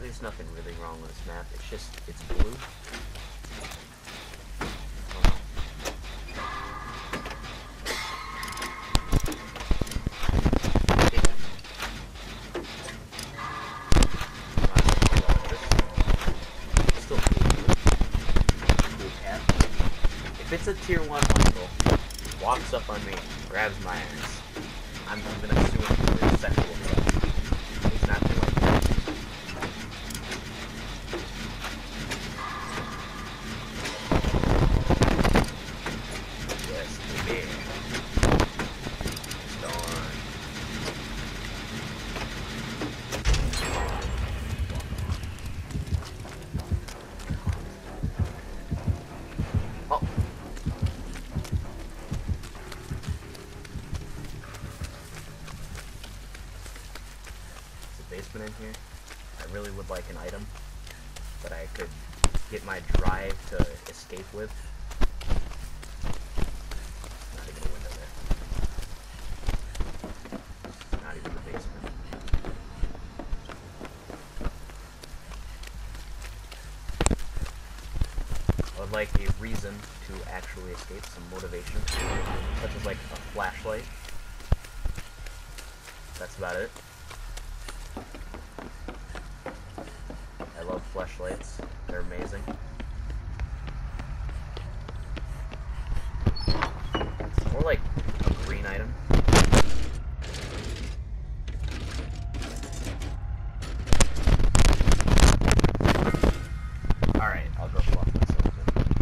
there's nothing really wrong with this map. It's just, it's blue. If it's a tier 1 Michael, walks up on me, grabs my ass, I'm gonna assume it's sexual stuff. He's not doing like that. Yes, baby. Storm. Oh. Basement in here. I really would like an item that I could get my drive to escape with. Not even a window there. Not even the basement. I would like a reason to actually escape, some motivation, such as like a flashlight. That's about it. I love flashlights. They're amazing. Or like a green item. Alright, I'll go fluff myself then.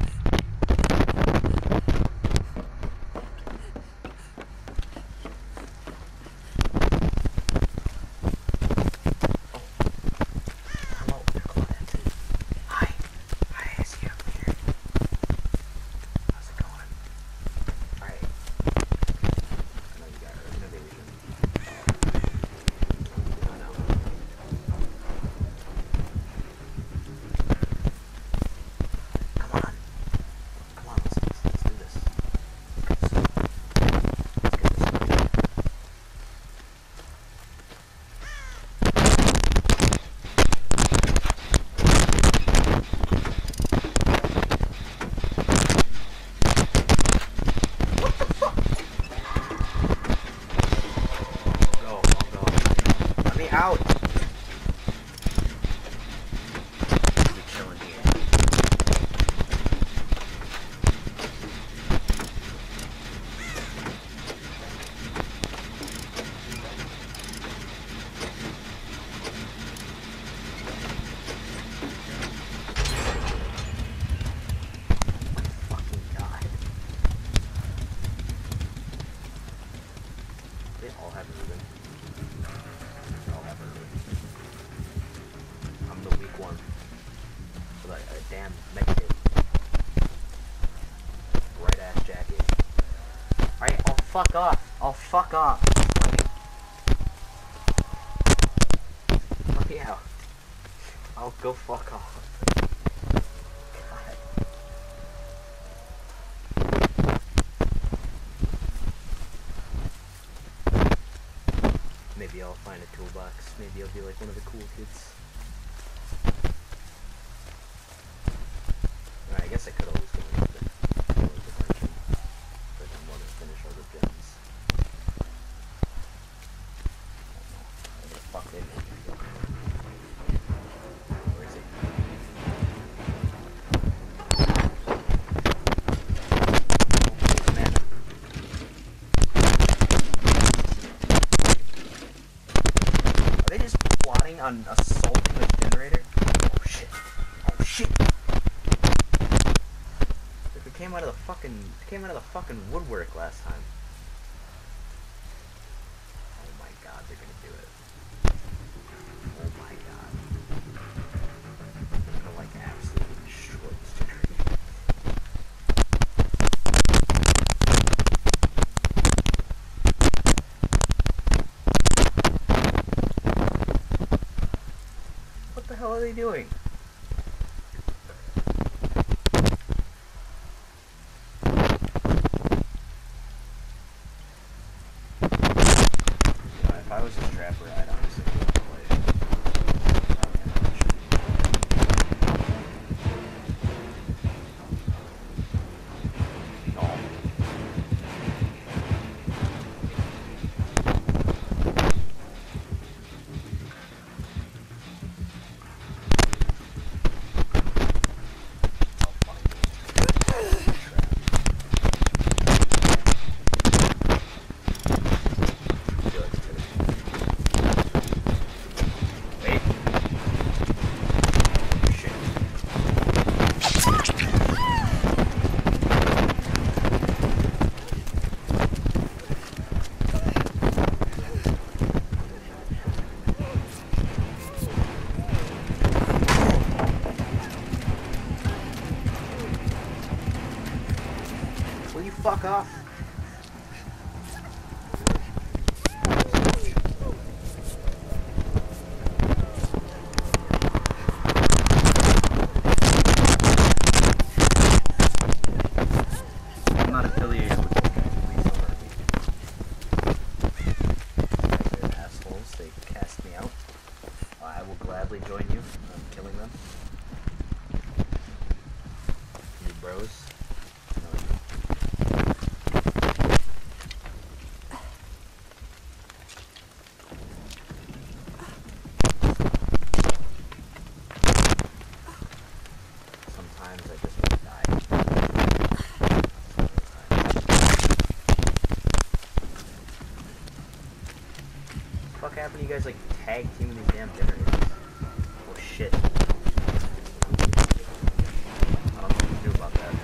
Out. We're chilling here. Fucking God. They all have movement. I'm the weak one. With a damn mech kit. Bright ass jacket. Alright, I'll fuck off. I'll fuck off. Let me out. I'll go fuck off. Maybe I'll find a toolbox. Maybe I'll be like one of the cool kids. I guess I could always go into the dimension, but I want to finish all the gems. Where the fuck they make me go? Where is he? Oh, man. Are they just plotting on assaulting a generator? Oh shit. Oh shit. It came out of the fucking woodwork last time. Oh my God, they're gonna do it. Oh my God. They're gonna like absolutely destroy this generator. What the hell are they doing? If I was a trapper, I'd honestly play it. fuck off. I'm not affiliated with you guys. Please don't hurt me. They're assholes. They cast me out. I will gladly join you in killing them. You bros. Sometimes I just want to die. What happened to you guys like tag teaming these damn generators? Oh shit. I don't know what to do about that.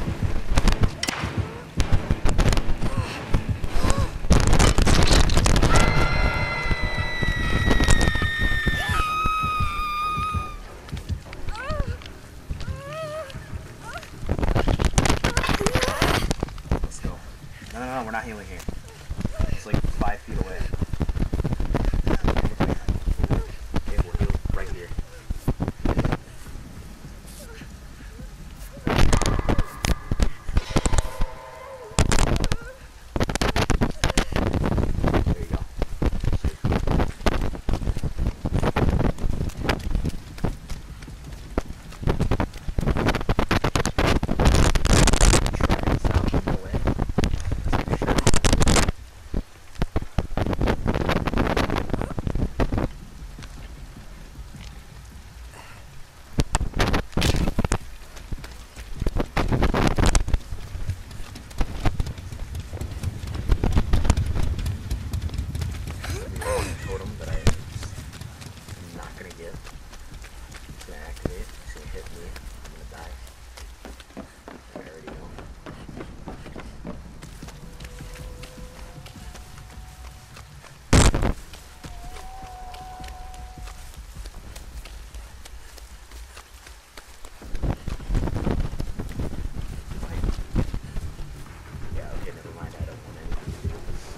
Let's go. No, we're not healing here. It's like 5 feet away. Okay, we'll heal right here. There you go. Totem that I'm not gonna get. It's gonna activate. It's gonna hit me. I'm gonna die. I already know. Yeah, okay, never mind. I don't want anything to do with this.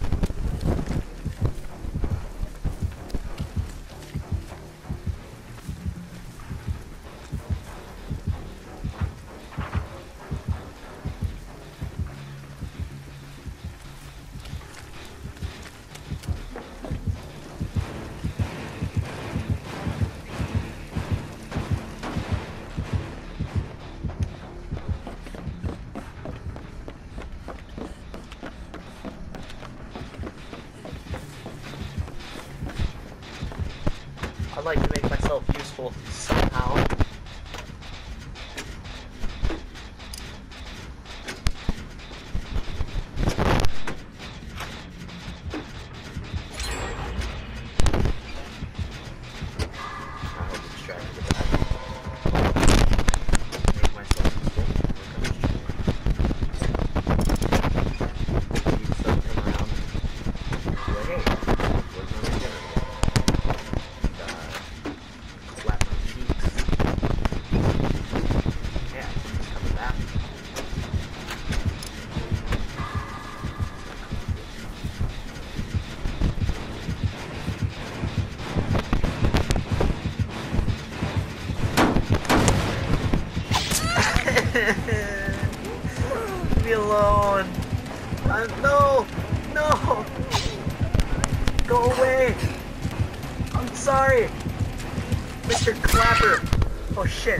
I'd like to make myself useful somehow. I hope it's distracted with that. Make myself useful. Keep stuff come around. Be like, hey, where's my regenerator? Slap my cheeks. Yeah, it's coming back. Leave me alone. No! No! Go away! I'm sorry! Mr. Clapper! Oh shit!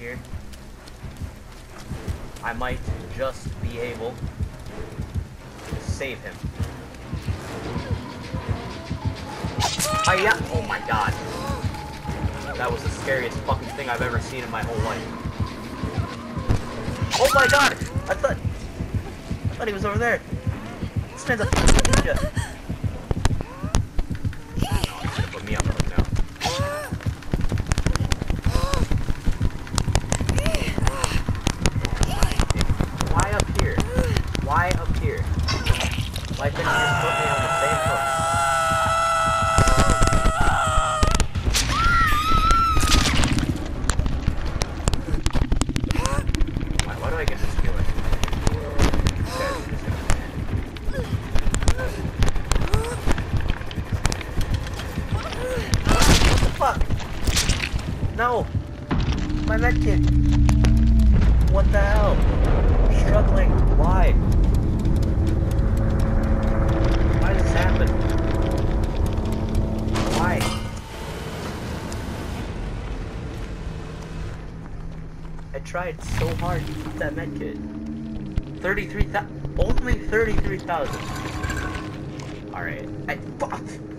here, I might just be able to save him. Hiya! Oh my god. That was the scariest fucking thing I've ever seen in my whole life. Oh my god! I thought he was over there. This man's a ninja. You should have put me on the hook now. Why up here? Why up here? Why couldn't you just put me on the same hook? Why do I get this feeling? What the fuck? No! My medkit! What the hell? I'm struggling. Why? Why does this happen? Why? I tried so hard to keep that medkit. 33,000. Only 33,000. Alright. Fuck!